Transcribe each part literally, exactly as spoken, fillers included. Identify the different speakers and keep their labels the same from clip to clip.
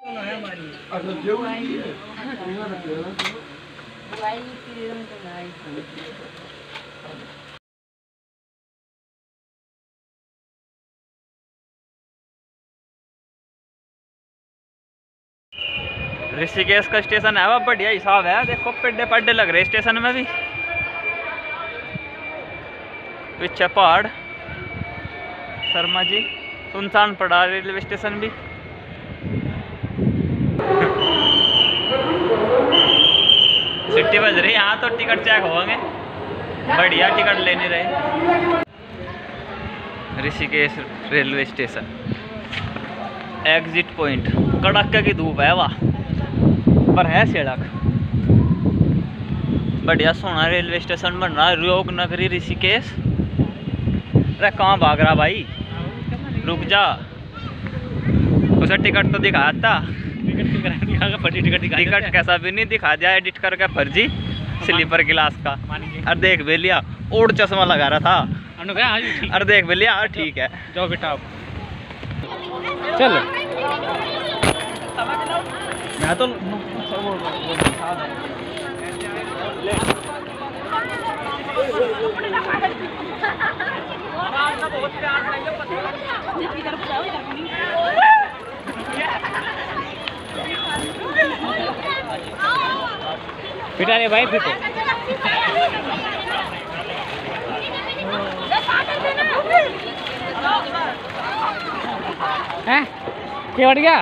Speaker 1: ऋषिकेश का स्टेशन है वह बढ़िया हिसाब है। देखो पेड्डे पड्डे लग रहे स्टेशन में भी, पीछे पहाड़, शर्मा जी, सुनसान पड़ा रेलवे स्टेशन भी। सिटी बज रही यहाँ तो टिकट चेक होंगे, बढ़िया टिकट लेने रहे। Rishikesh railway station exit point, कड़ाके की धूप है वाह, पर है सड़क बढ़िया। सोना रेलवे स्टेशन बन रहा है, योग नगरी ऋषिकेश। अरे कहाँ भाग रहा भाई, रुक जा, उसे टिकट तो दिखा था। टिकट टिकट टिकट कैसा भी नहीं दिखा दिया, एडिट करके फर्जी स्लीपर क्लास का। अरे देख बेलिया ओड चश्मा लगा रहा था। अरे देख बेलिया ठीक है, जाओ बेटा चल। मैं तो पिटा रे भाई पिटो। हैं क्या बढ़ गया?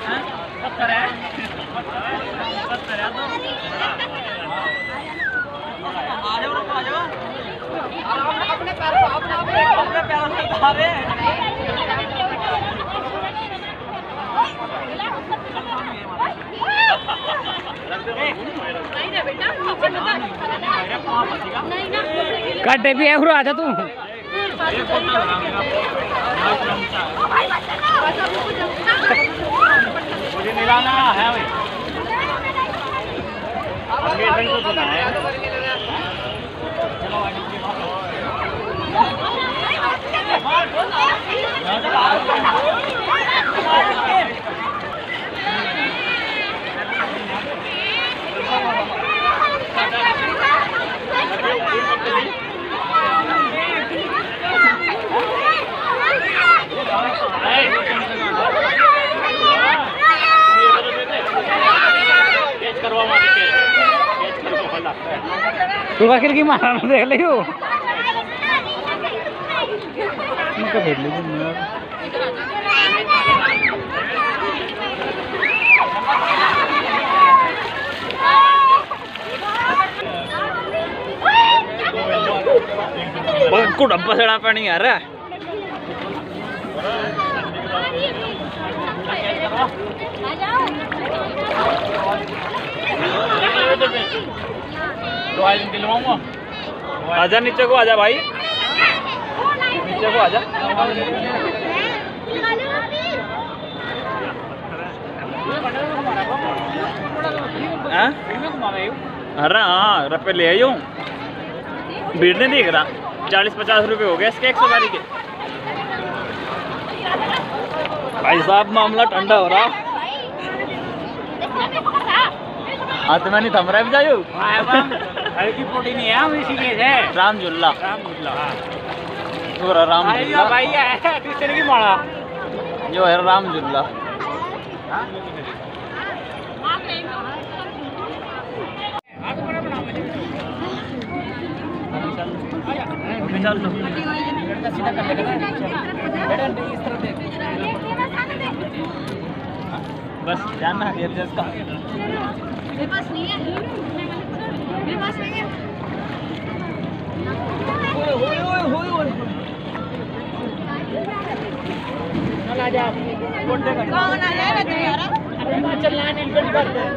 Speaker 1: अपने पैरों अपने अपने पैरों से उठा रहे हैं। काटे भी है आजा तू। मुझे मिलाना है भाई। तू आखिर की मारा ना देख लियो। इनका भेज लीजिए को डब्बा सड़ा पानी आ रहा है। आजा नीचे को आजा भाई, नीचे को आजा। अरे हाँ रुपये ले आई हूँ, भीड़ नहीं दिख रहा। चालीस पचास रुपये हो गए इसके एक सवारी के। भाई साहब मामला ठंडा हो रहा। हाँ तो मैं नहीं थम रहा भी जायू हल्की पोटी नहीं है, हम इसी के है। राम झुल्ला राम झुल्ला पूरा राम झुल्ला भाई है किसने की मारा जो है राम झुल्ला। बस ध्यान ना एयरजेस का मेरे पास नहीं है, मेरे पास नहीं है। ओए ओए ओए ओए ओए चल आ जा कौन आ जाएगा तू यार। अरे चल ना इनविट कर दे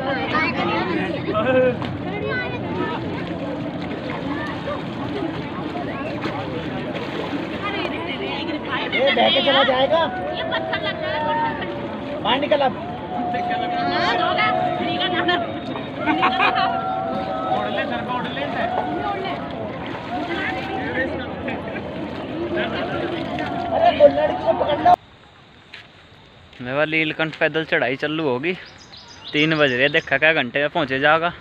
Speaker 1: ये बह के चला जाएगा। ये पत्थर लग रहा है बाहर निकल अब। मेरा नीलकंठ पैदल चढ़ाई चालू होगी। तीन बज रहे, देखा क्या घंटे में पहुँचे जाएगा।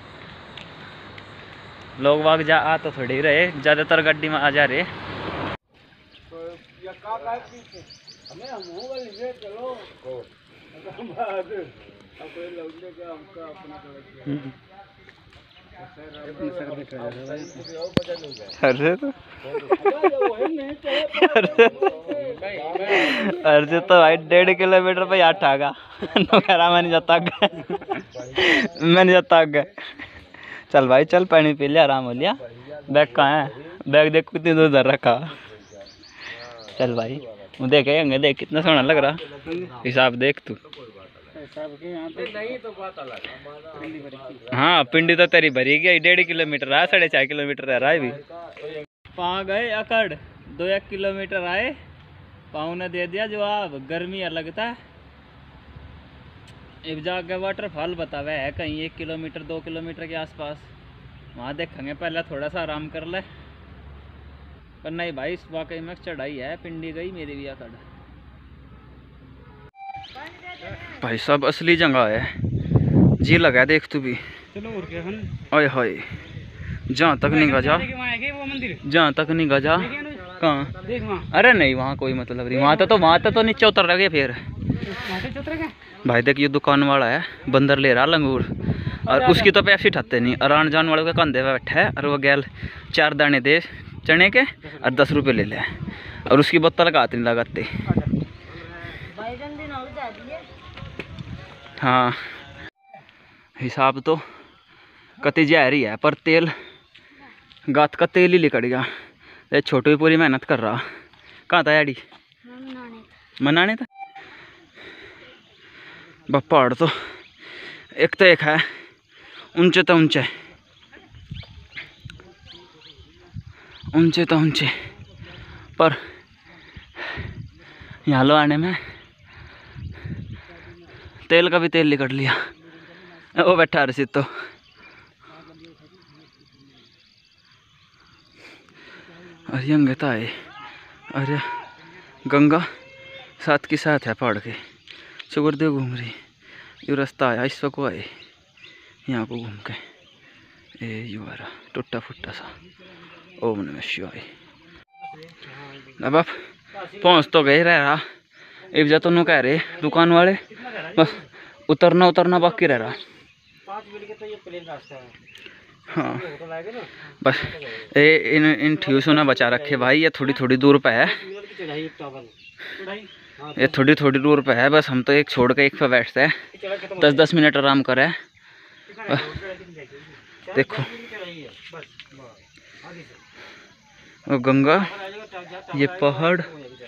Speaker 1: लोग वाग जा आ तो थोड़ी रहे, ज़्यादातर गड्डी में आ जा रहे। अरे तो अरे तो भाई डेढ़ किलोमीटर पे यार ठागा नौकरा मैंने जाता मैंने जाता गए। चल भाई चल, पानी पी लिया, आराम हो लिया। बैग कहाँ है? बैग देख कितनी दूर उधर रखा। चल भाई वो देखे, देख कितना सोना लग रहा। हिसाब देख तू। हाँ पिंडी तो तेरी भरी गई। डेढ़ किलोमीटर आया, साढ़े चार किलोमीटर रह रहा है भी। पाँव गए अकड़, दो एक किलोमीटर आए, पाँव ने दे दिया जवाब। गर्मी अलग था। अब जाके वाटरफॉल बतावे है कहीं एक किलोमीटर दो किलोमीटर के आसपास, वहाँ देखेंगे। पहले थोड़ा सा आराम कर ले। पर नहीं भाई, इस वाकई में चढ़ाई है। पिंडी गई मेरी भी अकड़। भाई साहब असली जगह है, जी लगा देख तू भी। ओए होए, जहाँ तक नहीं गजा, जहाँ तक नहीं गजा। कहाँ? अरे नहीं वहाँ कोई मतलब नहीं। वहाँ तो तो वहाँ तो, तो नीचे उतर रहे फिर। भाई देख ये दुकान वाला है, बंदर ले रहा लंगूर, और उसकी तो पैसे ठाते नहीं। और आन जान वाले के कंधे पे बैठा है, और वो गैल चार दाने दे चने के और दस रुपये ले ले, और उसकी बोतल का हाथ नहीं लगाते। हाँ हिसाब तो कति जहरी है, पर तेल गात का तेल ही लिकड़ गया। ये छोटू भी पूरी मेहनत कर रहा। कहाँ था याडी? मनाने था। बस पहाड़ तो एक तो एक है, ऊंचे तो ऊंचे, ऊंचे तो ऊंचे, पर यहाँ लो आने में तेल का भी तेल निकल लिया। वो बैठा रही तो अरे अंगता है। अरे गंगा साथ के साथ है पहाड़ के। चुगरदेव घूम रही, ये रास्ता आया इस को आए यहाँ को घूम के। ए युवारा टूटा फुट्टा सा। ओम नमः शिवाय। अब आप पहुँच तो गए रह रहा। एक जा तो कह रहे दुकान वाले बस उतरना उतरना बाकी रह रहा। हाँ बस ये इन इन ठियों ने बचा रखे भाई। ये थोड़ी थोड़ी दूर पे है, ये थोड़ी थोड़ी दूर पे है। बस हम तो एक छोड़ के एक पे बैठते हैं, दस दस मिनट आराम करें। देखो वो गंगा, ये पहाड़,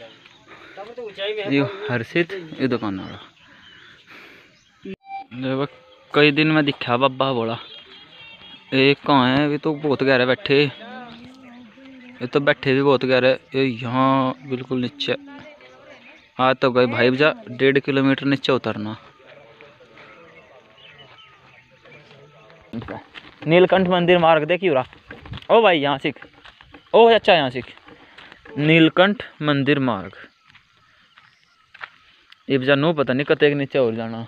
Speaker 1: ये हर्षित, ये दुकान वाला। कई दिन में दिखा बाबा बोला ये कहाँ है? ये तो बहुत गहरे बैठे, ये तो बैठे भी बहुत गहरे। ये यहाँ बिल्कुल नीचे आ तो गए भाई। जा डेढ़ किलोमीटर नीचे उतरना। नीलकंठ मंदिर मार्ग देखियो रहा। ओ भाई यहाँ सीख। ओ अच्छा यहाँ सीख। नीलकंठ मंदिर मार्ग। ये जानू पता नहीं कते नीचे और जाना।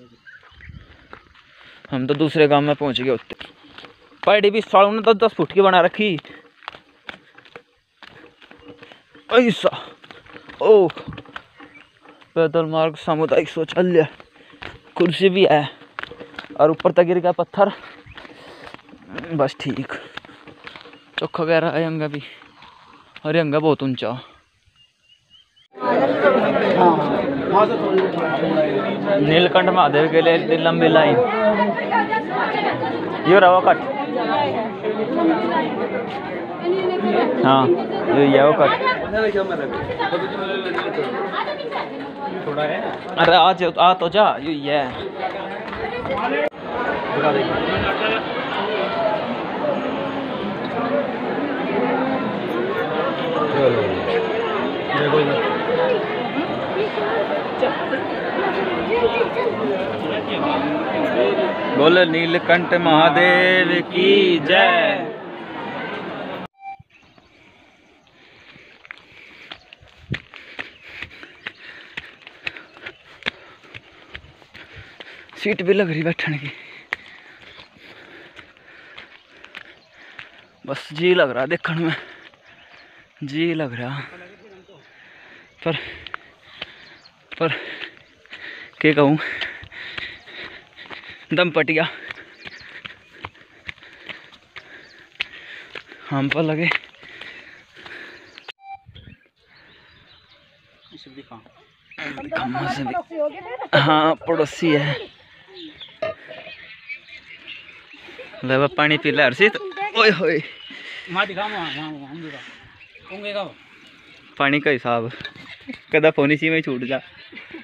Speaker 1: हम तो दूसरे गांव में पहुंच गए होते। पाइडी भी सालों ने दस दस फुट की बना रखी ऐसा। ओ पैदल मार्ग सामुदायिक शौचालय, कुर्सी भी है, और ऊपर तक गिर गया पत्थर। बस ठीक। चौखा गहरा है अंगा भी, अरे अंगा बहुत ऊंचा। नीलकंठ महादेव के लिए इतनी लंबी लाइन। ये रहा कट। हाँ ये वो कट। अरे आज आ तो जा। ये बोले नीलकंठ महादेव की जय। सीट भी लग रही बैठने की, बस जी लग रहा देखने में, जी लग रहा। पर पर क्या कहूँ, दम पटिया हम पर लगे। हाँ पड़ोसी है। ले पानी पी ले हर्षित। ओए होए पानी का हिसाब कदा फोनी सी में छूट जा।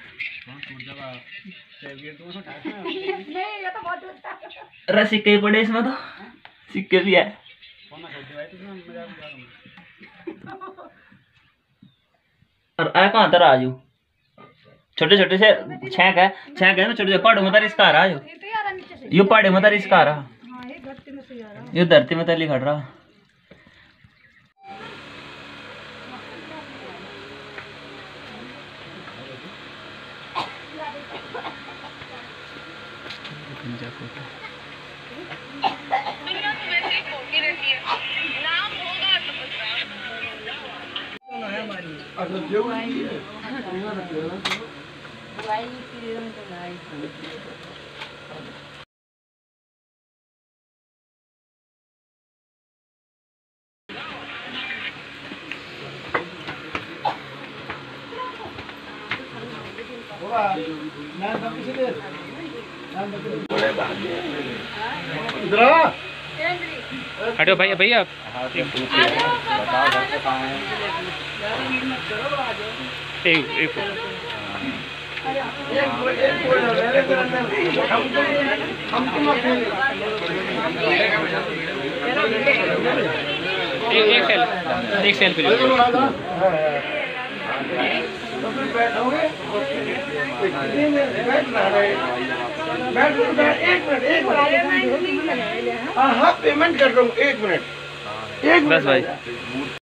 Speaker 1: अरे सिक्के पड़े इसमें, तो सिक्के भी है। और आया कहाँ तर आजू छोटे छोटे से छेक है, छेक है ना छोटे छोटे पहाड़ों में तारी इसका रहा है, यो पहाड़े में तारी इसका रहा, यो धरती में ताली खड़ रहा। हटो भैया भैया एक एक एक सेल्फी
Speaker 2: बैठोगे एक मिनट एक मिनट हाँ हाँ पेमेंट कर रहा हूँ एक मिनट एक मिनट
Speaker 1: बस भाई।